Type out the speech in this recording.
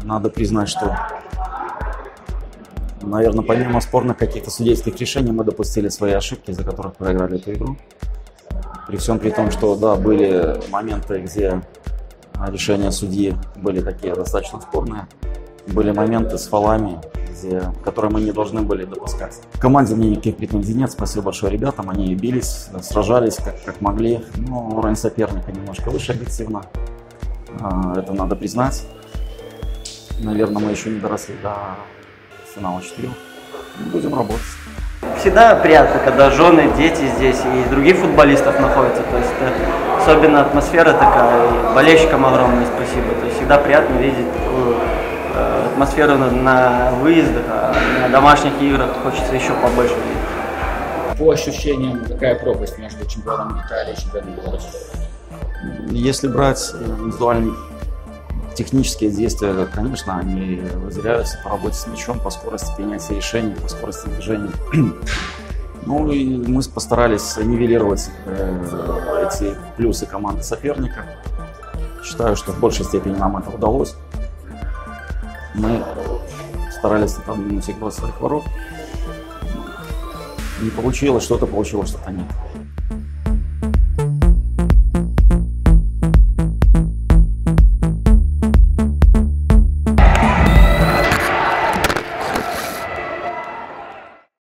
надо признать, что, наверное, помимо спорных каких-то судейских решений, мы допустили свои ошибки, из-за которых проиграли эту игру. При всем при том, что, да, были моменты, где решения судьи были такие достаточно спорные. Были моменты с фолами, которые мы не должны были допускать. В команде мне никаких претензий нет. Спасибо большое ребятам. Они бились, сражались как могли. Но уровень соперника немножко выше объективно. Это надо признать. Наверное, мы еще не доросли до финала 4. Будем работать. Всегда приятно, когда жены, дети здесь и других футболистов находятся. То есть особенно атмосфера такая, и болельщикам огромное спасибо. То есть всегда приятно видеть такую атмосферу на выездах, а на домашних играх хочется еще побольше видеть. По ощущениям, какая пропасть между чемпионом Италии и чемпионом Беларуси? Если брать индивидуальные технические действия, конечно, они выделяются по работе с мячом, по скорости принятия решений, по скорости движения. Ну и мы постарались нивелировать эти плюсы команды соперника. Считаю, что в большей степени нам это удалось. Мы старались отодвинуть игру от своих ворот. Не получилось, что-то получилось, что-то нет.